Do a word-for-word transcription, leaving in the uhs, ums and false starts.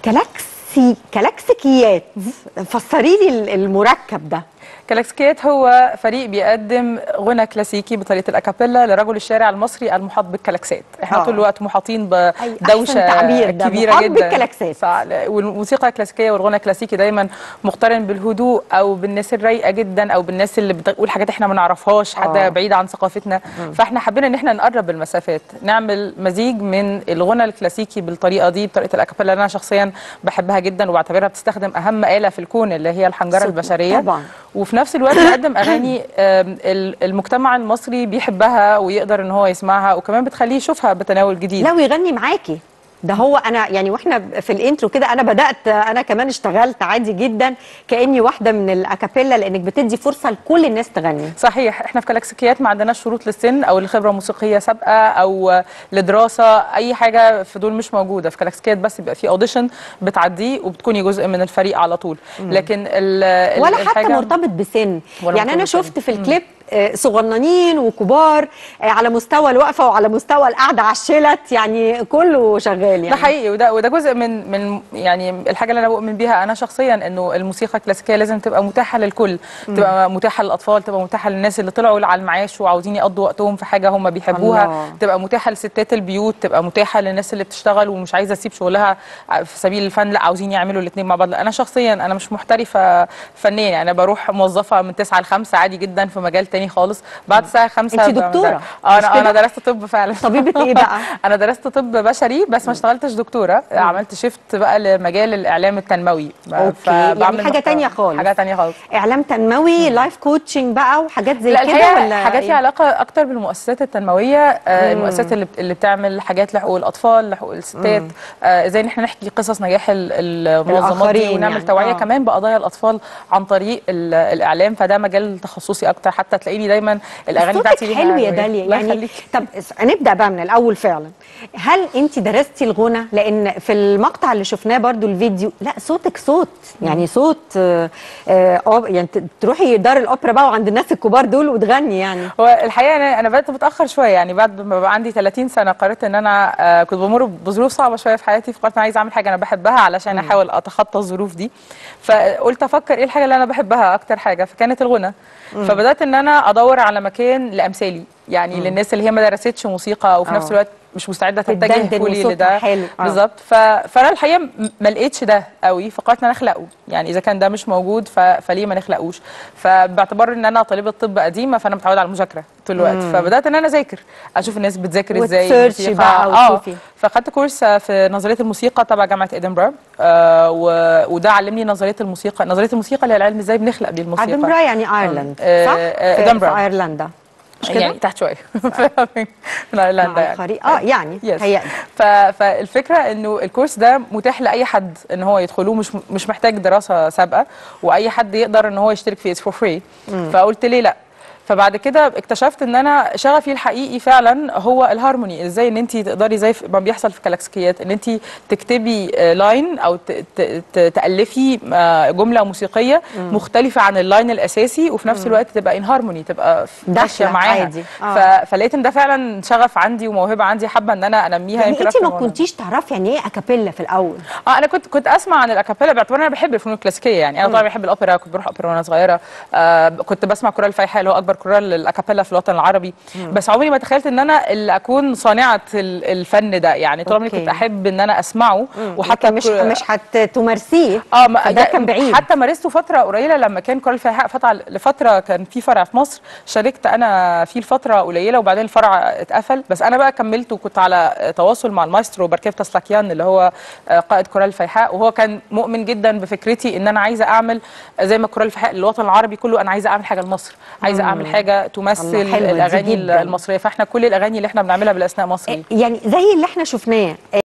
كلاكسي كلاكسيكيات، فسري لي المركب ده. كلاكسيكيات هو فريق بيقدم غنى كلاسيكي بطريقه الاكابيلا لرجل الشارع المصري المحاط بالكلاكسات. احنا طول الوقت محاطين بدوشه كبيره جدا بالكلاكسات، والموسيقى الكلاسيكيه والغنى الكلاسيكي دايما مقترن بالهدوء او بالناس الرايقه جدا او بالناس اللي بتقول حاجات احنا ما نعرفهاش، حاجه بعيده عن ثقافتنا. مم. فاحنا حبينا ان احنا نقرب المسافات، نعمل مزيج من الغنى الكلاسيكي بالطريقه دي، بطريقه الاكابيلا اللي انا شخصيا بحبها جدا وبعتبرها بتستخدم اهم آلة في الكون اللي هي الحنجره البشريه طبعا. وفي نفس الوقت نقدم اغاني المجتمع المصري بيحبها ويقدر ان هو يسمعها، وكمان بتخليه يشوفها بتناول جديد. لا ويغني معاكي، ده هو انا يعني واحنا في الانترو كده انا بدات انا كمان اشتغلت عادي جدا كاني واحده من الاكابيلا، لانك بتدي فرصه لكل الناس تغني. صحيح، احنا في كلاكسيكيات ما عندناش شروط للسن او لخبره موسيقيه سابقه او لدراسه، اي حاجه في دول مش موجوده. في كلاكسيكيات بس بيبقى في اوديشن بتعديه وبتكوني جزء من الفريق على طول. مم. لكن ال ولا حتى مرتبط بسن، يعني انا شفت في الكليب صغننين وكبار على مستوى الوقفه وعلى مستوى القعده على الشلت، يعني كله شغال يعني. ده حقيقي، وده وده جزء من من يعني الحاجه اللي انا بؤمن بيها انا شخصيا، انه الموسيقى الكلاسيكيه لازم تبقى متاحه للكل، مم. تبقى متاحه للاطفال، تبقى متاحه للناس اللي طلعوا على المعاش وعاوزين يقضوا وقتهم في حاجه هم بيحبوها، الله. تبقى متاحه لستات البيوت، تبقى متاحه للناس اللي بتشتغل ومش عايزه تسيب شغلها في سبيل الفن، لا عاوزين يعملوا الاثنين مع بعض. انا شخصيا انا مش محترفه فنيا، يعني انا بروح موظفه من تسعة ل خمسة عادي جدا في مجال تاني خالص. بعد الساعه خمسة انت دكتوره؟ انا انا درست طب فعلا. طبيبه ايه بقى؟ انا درست طب بشري بس ما اشتغلتش دكتوره، مم. عملت شيفت بقى لمجال الاعلام التنموي. اوكي، يعني حاجه ثانيه خالص. حاجه ثانيه خالص، اعلام تنموي، لايف كوتشنج بقى وحاجات زي لا كده، ولا حاجات ليها علاقه اكتر بالمؤسسات التنمويه، آه المؤسسات اللي اللي بتعمل حاجات لحقوق الاطفال، لحقوق الستات، آه زي ان احنا نحكي قصص نجاح المنظمات دي ونعمل يعني. توعيه آه. كمان بقضايا الاطفال عن طريق الاعلام، فده مجال تخصصي اكتر. حتى تلاقيني دايما الاغاني بتاعتي حلو يا داليا يعني. طب نبدا بقى من الاول فعلا، هل انت درستي الغنى؟ لان في المقطع اللي شفناه برضو الفيديو، لا صوتك صوت يعني صوت آه آه يعني تروحي دار الاوبرا بقى وعند الناس الكبار دول وتغني يعني. هو الحقيقه انا انا بدات متاخر شويه، يعني بعد ما بقى عندي ثلاثين سنه قررت ان انا آه كنت بمر بظروف صعبه شويه في حياتي، فقررت انا عايزه اعمل حاجه انا بحبها علشان مم. احاول اتخطى الظروف دي. فقلت افكر ايه الحاجه اللي انا بحبها اكتر حاجه، فكانت الغنى. مم. فبدات ان انا ادور على مكان لامثالي، يعني مم. للناس اللي هي ما درستش موسيقى وفي نفس الوقت مش مستعده تتجه كلي لده بالظبط. فانا الحقيقه ما لقيتش ده قوي، فقررت ان انا اخلقه. يعني اذا كان ده مش موجود فليه ما نخلقوش؟ فباعتبار ان انا طالبه طب قديمه فانا متعوده على المذاكره طول الوقت، مم. فبدات ان انا اذاكر، اشوف الناس بتذاكر ازاي الموسيقى. اه فاخدت كورس في نظريه الموسيقى تبع جامعه ادنبرا، آه وده علمني نظريه الموسيقى. نظريه الموسيقى اللي هي العلم ازاي بنخلق بيه الموسيقى. ادنبرا يعني ايرلند آه صح؟ آه ادنبرا في ايرلندا مش كده؟ يعني تحت شويه من ايرلندا يعني. اه يعني هي فالفكره انه الكورس ده متاح لاي حد ان هو يدخله، مش مش محتاج دراسه سابقه، واي حد يقدر ان هو يشترك فيه فور فري. فقلت ليه لا؟ فبعد كده اكتشفت ان انا شغفي الحقيقي فعلا هو الهارموني، ازاي ان انت تقدري زي ما بيحصل في كلاكسيكيات ان انت تكتبي لاين او تالفي جمله موسيقيه مم. مختلفه عن اللاين الاساسي، وفي نفس الوقت تبقى ان هارموني، تبقى ماشيه معاها. آه. فلقيت ان ده فعلا شغف عندي وموهبه عندي، حابه ان انا انميها. يعني انت ما كنتيش تعرفي يعني ايه اكابيلا في الاول؟ اه انا كنت كنت اسمع عن الاكابيلا باعتبار انا بحب الفنون الكلاسيكيه، يعني انا طبعا بحب الاوبرا، كنت بروح اوبرا وانا صغيره، آه كنت بسمع كورال الفيحاء اللي هو اكبر كورال للاكابيلا في الوطن العربي. مم. بس عمري ما تخيلت ان انا اللي اكون صانعه الفن ده، يعني طول عمري كنت احب ان انا اسمعه. مم. وحتى مش مش هتمارسيه. اه ده كان بعيد. حتى مارسته فتره قليله لما كان كورال الفيحاء فتح لفتره، كان في فرع في مصر شاركت انا فيه لفتره قليله وبعدين الفرع اتقفل، بس انا بقى كملت وكنت على تواصل مع المايسترو بركيف تسلاكيان اللي هو قائد كورال الفيحاء، وهو كان مؤمن جدا بفكرتي ان انا عايزه اعمل زي ما كورال الفيحاء للوطن العربي كله، انا عايزه اعمل حاجه لمصر، عايزه اعمل حاجه تمثل الاغاني المصريه. فاحنا كل الاغاني اللي احنا بنعملها بالاسماء مصري، يعني زي اللي احنا شفناه.